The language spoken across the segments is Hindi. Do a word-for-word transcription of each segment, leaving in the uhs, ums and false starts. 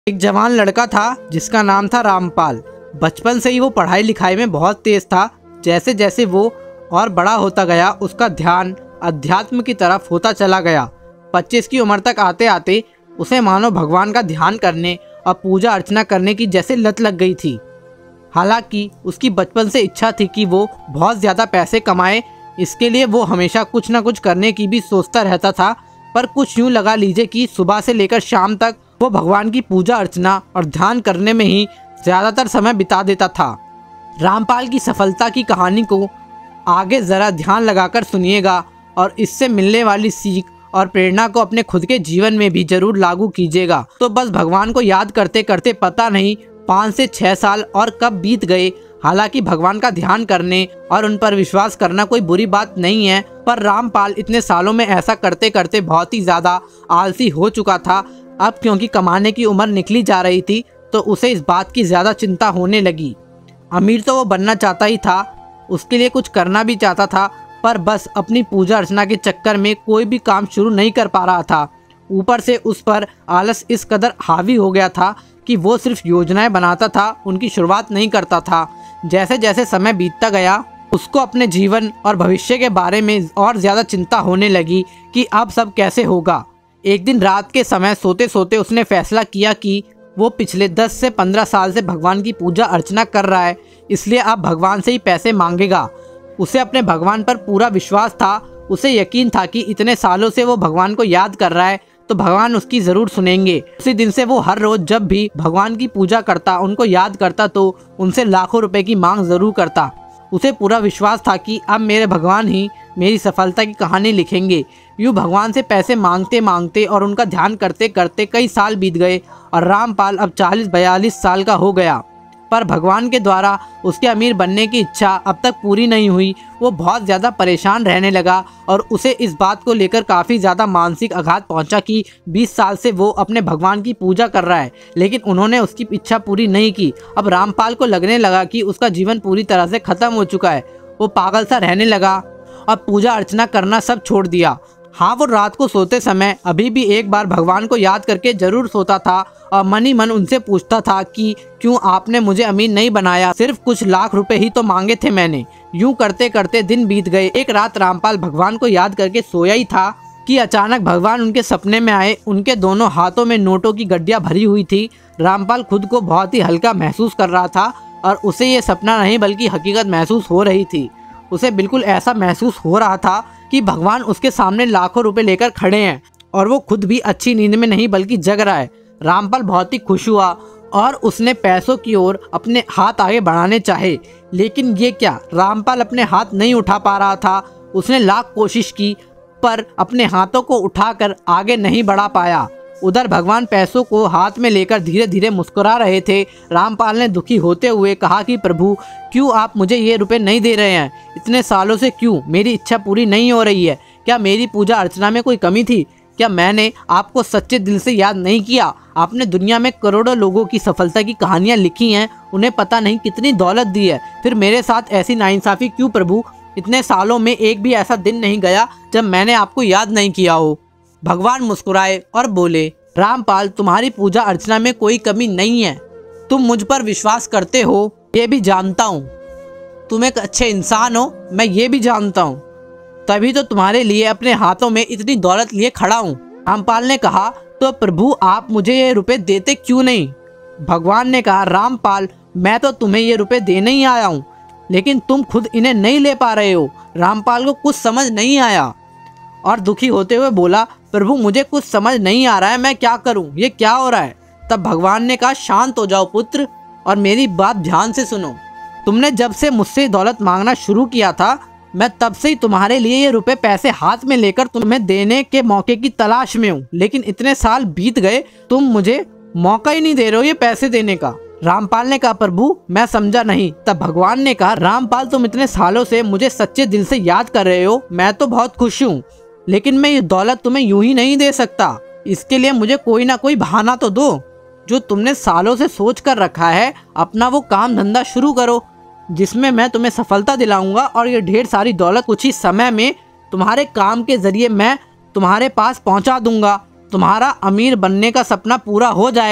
एक जवान लड़का था जिसका नाम था रामपाल। बचपन से ही वो पढ़ाई लिखाई में बहुत तेज था। जैसे जैसे वो और बड़ा होता गया उसका ध्यान अध्यात्म की तरफ होता चला गया। पच्चीस की उम्र तक आते आते उसे मानो भगवान का ध्यान करने और पूजा अर्चना करने की जैसे लत लग गई थी। हालांकि उसकी बचपन से इच्छा थी कि वो बहुत ज़्यादा पैसे कमाए। इसके लिए वो हमेशा कुछ ना कुछ करने की भी सोचता रहता था। पर कुछ यूँ लगा लीजिए कि सुबह से लेकर शाम तक वो भगवान की पूजा अर्चना और ध्यान करने में ही ज़्यादातर समय बिता देता था। रामपाल की सफलता की कहानी को आगे ज़रा ध्यान लगाकर सुनिएगा और इससे मिलने वाली सीख और प्रेरणा को अपने खुद के जीवन में भी जरूर लागू कीजिएगा। तो बस भगवान को याद करते करते पता नहीं पाँच से छः साल और कब बीत गए। हालांकि भगवान का ध्यान करने और उन पर विश्वास करना कोई बुरी बात नहीं है, पर रामपाल इतने सालों में ऐसा करते करते बहुत ही ज़्यादा आलसी हो चुका था। अब क्योंकि कमाने की उम्र निकली जा रही थी तो उसे इस बात की ज़्यादा चिंता होने लगी। अमीर तो वो बनना चाहता ही था, उसके लिए कुछ करना भी चाहता था, पर बस अपनी पूजा अर्चना के चक्कर में कोई भी काम शुरू नहीं कर पा रहा था। ऊपर से उस पर आलस इस कदर हावी हो गया था कि वो सिर्फ योजनाएं बनाता था, उनकी शुरुआत नहीं करता था। जैसे जैसे समय बीतता गया उसको अपने जीवन और भविष्य के बारे में और ज़्यादा चिंता होने लगी कि अब सब कैसे होगा। एक दिन रात के समय सोते सोते उसने फैसला किया कि वो पिछले दस से पंद्रह साल से भगवान की पूजा अर्चना कर रहा है, इसलिए अब भगवान से ही पैसे मांगेगा। उसे अपने भगवान पर पूरा विश्वास था। उसे यकीन था कि इतने सालों से वो भगवान को याद कर रहा है तो भगवान उसकी ज़रूर सुनेंगे। उसी दिन से वो हर रोज़ जब भी भगवान की पूजा करता, उनको याद करता तो उनसे लाखों रुपए की मांग ज़रूर करता। उसे पूरा विश्वास था कि अब मेरे भगवान ही मेरी सफलता की कहानी लिखेंगे। यूँ भगवान से पैसे मांगते मांगते और उनका ध्यान करते करते कई साल बीत गए और रामपाल अब चालीस बयालीस साल का हो गया। पर भगवान के द्वारा उसके अमीर बनने की इच्छा अब तक पूरी नहीं हुई। वो बहुत ज़्यादा परेशान रहने लगा और उसे इस बात को लेकर काफ़ी ज़्यादा मानसिक आघात पहुंचा कि बीस साल से वो अपने भगवान की पूजा कर रहा है, लेकिन उन्होंने उसकी इच्छा पूरी नहीं की। अब रामपाल को लगने लगा कि उसका जीवन पूरी तरह से ख़त्म हो चुका है। वो पागल सा रहने लगा और पूजा अर्चना करना सब छोड़ दिया। हाँ, वो रात को सोते समय अभी भी एक बार भगवान को याद करके ज़रूर सोता था और मन ही मन उनसे पूछता था कि क्यों आपने मुझे अमीर नहीं बनाया, सिर्फ कुछ लाख रुपए ही तो मांगे थे मैंने। यूं करते करते दिन बीत गए। एक रात रामपाल भगवान को याद करके सोया ही था कि अचानक भगवान उनके सपने में आए। उनके दोनों हाथों में नोटों की गड्डियाँ भरी हुई थी। रामपाल खुद को बहुत ही हल्का महसूस कर रहा था और उसे ये सपना नहीं बल्कि हकीकत महसूस हो रही थी। उसे बिल्कुल ऐसा महसूस हो रहा था कि भगवान उसके सामने लाखों रुपए लेकर खड़े हैं और वो खुद भी अच्छी नींद में नहीं बल्कि जग रहा है। रामपाल बहुत ही खुश हुआ और उसने पैसों की ओर अपने हाथ आगे बढ़ाने चाहे, लेकिन ये क्या, रामपाल अपने हाथ नहीं उठा पा रहा था। उसने लाख कोशिश की पर अपने हाथों को उठाकर आगे नहीं बढ़ा पाया। उधर भगवान पैसों को हाथ में लेकर धीरे धीरे मुस्कुरा रहे थे। रामपाल ने दुखी होते हुए कहा कि प्रभु, क्यों आप मुझे ये रुपए नहीं दे रहे हैं? इतने सालों से क्यों मेरी इच्छा पूरी नहीं हो रही है? क्या मेरी पूजा अर्चना में कोई कमी थी? क्या मैंने आपको सच्चे दिल से याद नहीं किया? आपने दुनिया में करोड़ों लोगों की सफलता की कहानियाँ लिखी हैं, उन्हें पता नहीं कितनी दौलत दी है, फिर मेरे साथ ऐसी नाइंसाफ़ी क्यों प्रभु? इतने सालों में एक भी ऐसा दिन नहीं गया जब मैंने आपको याद नहीं किया हो। भगवान मुस्कुराए और बोले, रामपाल, तुम्हारी पूजा अर्चना में कोई कमी नहीं है। तुम मुझ पर विश्वास करते हो, ये भी जानता हूँ। तुम एक अच्छे इंसान हो, मैं ये भी जानता हूँ, तभी तो तुम्हारे लिए अपने हाथों में इतनी दौलत लिए खड़ा हूँ। रामपाल ने कहा, तो प्रभु आप मुझे ये रुपए देते क्यों नहीं? भगवान ने कहा, रामपाल, मैं तो तुम्हें ये रुपए देने ही आया हूँ, लेकिन तुम खुद इन्हें नहीं ले पा रहे हो। रामपाल को कुछ समझ नहीं आया और दुखी होते हुए बोला, प्रभु मुझे कुछ समझ नहीं आ रहा है, मैं क्या करूं, ये क्या हो रहा है? तब भगवान ने कहा, शांत हो जाओ पुत्र और मेरी बात ध्यान से सुनो। तुमने जब से मुझसे दौलत मांगना शुरू किया था, मैं तब से ही तुम्हारे लिए ये रुपए पैसे हाथ में लेकर तुम्हें देने के मौके की तलाश में हूँ, लेकिन इतने साल बीत गए, तुम मुझे मौका ही नहीं दे रहे हो ये पैसे देने का। रामपाल ने कहा, प्रभु मैं समझा नहीं। तब भगवान ने कहा, रामपाल तुम इतने सालों से मुझे सच्चे दिल से याद कर रहे हो, मैं तो बहुत खुश हूँ, लेकिन मैं ये दौलत तुम्हें यूं ही नहीं दे सकता। इसके लिए मुझे कोई ना कोई बहाना तो दो। जो तुमने सालों से सोच कर रखा है, अपना वो काम धंधा शुरू करो जिसमें मैं तुम्हें सफलता दिलाऊंगा और ये ढेर सारी दौलत कुछ ही समय में तुम्हारे काम के जरिए मैं तुम्हारे पास पहुंचा दूंगा। तुम्हारा अमीर बनने का सपना पूरा हो जाएगा।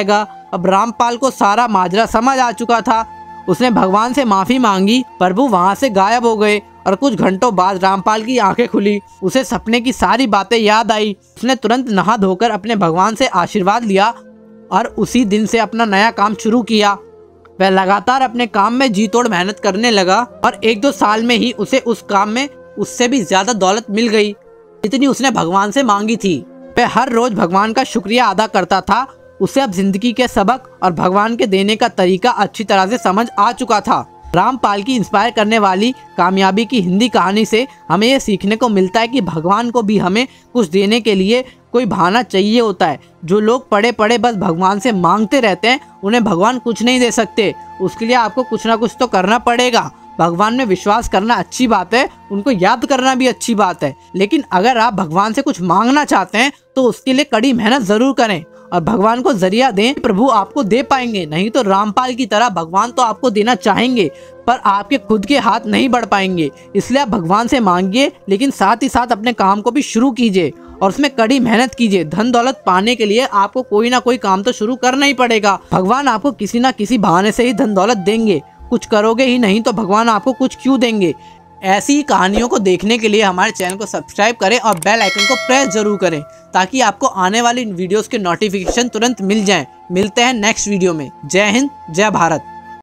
अब रामपाल को सारा माजरा समझ आ चुका था। उसने भगवान से माफी मांगी, प्रभु वहां से गायब हो गए और कुछ घंटों बाद रामपाल की आंखें खुली। उसे सपने की सारी बातें याद आई। उसने तुरंत नहा धोकर अपने भगवान से आशीर्वाद लिया और उसी दिन से अपना नया काम शुरू किया। वह लगातार अपने काम में जी तोड़ मेहनत करने लगा और एक दो साल में ही उसे उस काम में उससे भी ज्यादा दौलत मिल गई जितनी उसने भगवान से मांगी थी। वह हर रोज भगवान का शुक्रिया अदा करता था। उसे अब जिंदगी के सबक और भगवान के देने का तरीका अच्छी तरह से समझ आ चुका था। रामपाल की इंस्पायर करने वाली कामयाबी की हिंदी कहानी से हमें यह सीखने को मिलता है कि भगवान को भी हमें कुछ देने के लिए कोई बहाना चाहिए होता है। जो लोग पड़े पड़े बस भगवान से मांगते रहते हैं, उन्हें भगवान कुछ नहीं दे सकते। उसके लिए आपको कुछ ना कुछ तो करना पड़ेगा। भगवान में विश्वास करना अच्छी बात है, उनको याद करना भी अच्छी बात है, लेकिन अगर आप भगवान से कुछ मांगना चाहते हैं तो उसके लिए कड़ी मेहनत जरूर करें और भगवान को जरिया दें। प्रभु आपको दे पाएंगे, नहीं तो रामपाल की तरह भगवान तो आपको देना चाहेंगे पर आपके खुद के हाथ नहीं बढ़ पाएंगे। इसलिए आप भगवान से मांगिए, लेकिन साथ ही साथ अपने काम को भी शुरू कीजिए और उसमें कड़ी मेहनत कीजिए। धन दौलत पाने के लिए आपको कोई ना कोई काम तो शुरू करना ही पड़ेगा। भगवान आपको किसी ना किसी बहाने से ही धन दौलत देंगे। कुछ करोगे ही नहीं तो भगवान आपको कुछ क्यों देंगे। ऐसी ही कहानियों को देखने के लिए हमारे चैनल को सब्सक्राइब करें और बेल आइकन को प्रेस जरूर करें ताकि आपको आने वाली वीडियोस के नोटिफिकेशन तुरंत मिल जाएं। मिलते हैं नेक्स्ट वीडियो में। जय हिंद, जय भारत।